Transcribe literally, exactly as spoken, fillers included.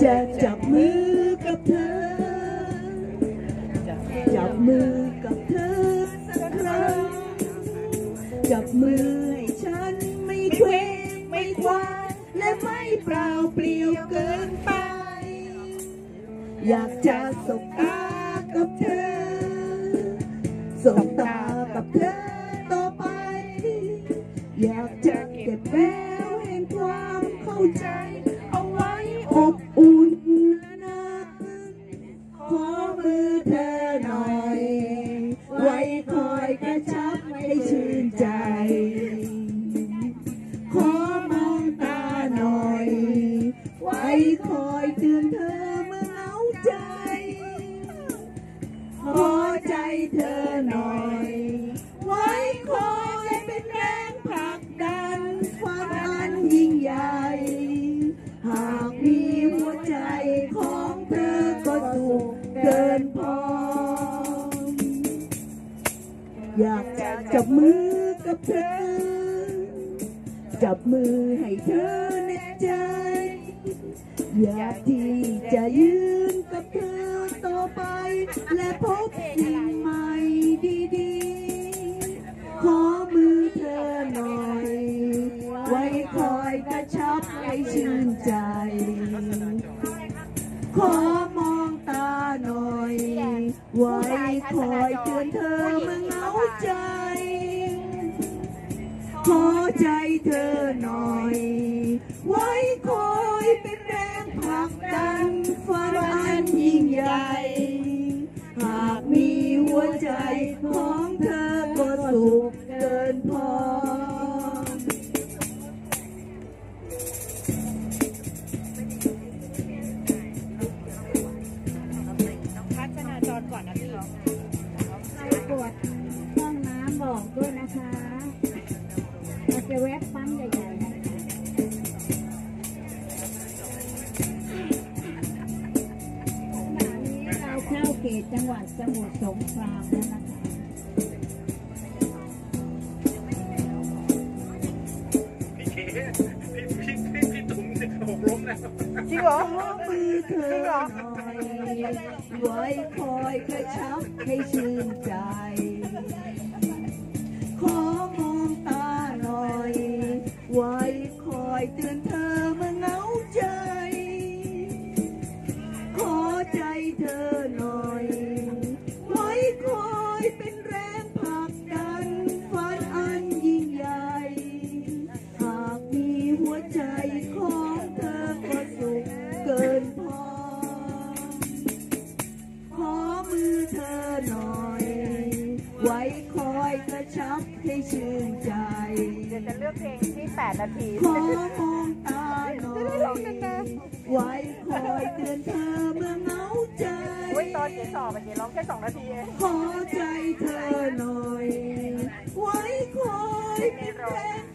จะจับมือกับเธอจับมือกับเธอสักครั้งจับมือให้ฉันไม่เคว้งไม่คว้าและไม่เปล่าเปลี่ยวเกินไปอยากจะสบตากับเธอสบตากับเธอต่อไปอยากจะเก็บแววแห่งความเข้าใจเอาไว้อบอุ่นนะขอมือเธอหน่อยไว้คอยกระชับให้ชื่นใจขอมองตาหน่อยไว้คอยเตือนเธอเมื่อเหงาใจขอใจเธอหน่อยไว้คอยเป็นแรงผลักดันฝันอันยิ่งใหญ่หากมีหัวใจของเธอก็สุขเกินพออยากจะจับมือกับเธอจับมือให้เธอในใจอยากที่จะยืนกับเธอต่อไปและพบสิ่งใหม่ดีๆขอมือเธอหน่อยไว้คอยกระชับให้ชื่นใจขอมองตาหน่อยไว้คอยเตือนเธอเมื่อเหงาใจขอใจเธอหน่อยไว้คอยเป็นแรงผลักดันฝันอันยิ่งใหญ่หากมีหัวใจของเธอก็สุขเกินพอปวดห้องน้ำบอกด้วยนะคะเราจะแวะปั๊มใหญ่ๆนะคะขณะนี้เราเข้าเขตจังหวัดสมุทรสงครามแล้วนะคะพี่เคพี่พี่พี่พี่ตุ๋มเนี่ยหกล้มแล้วจริงเหรอมือเธอหน่อยไว้คอยกระชับให้ชื่นใจขอมองตาหน่อยไว้คอยเตือนเธอเมื่อเหงาใจขอใจเธอหน่อยไว้คอยเป็นแรงผลักดันฝันอันยิ่งใหญ่หากมีหัวใจของเธอก็สุขเกินพอขอมือเธอหน่อยไว้คอยกระชับให้ชื่นใจเดี๋ยวจะเลือกเพลงที่แปดนาทีขอมองตาหน่อยไว้คอยเตือนเธอเมื่อเหงาใจอุ้ยตอนเจ๊สอบเจ๊ร้องแค่สองนาทีเองขอใจเธอหน่อยไว้คอยเป็นแรง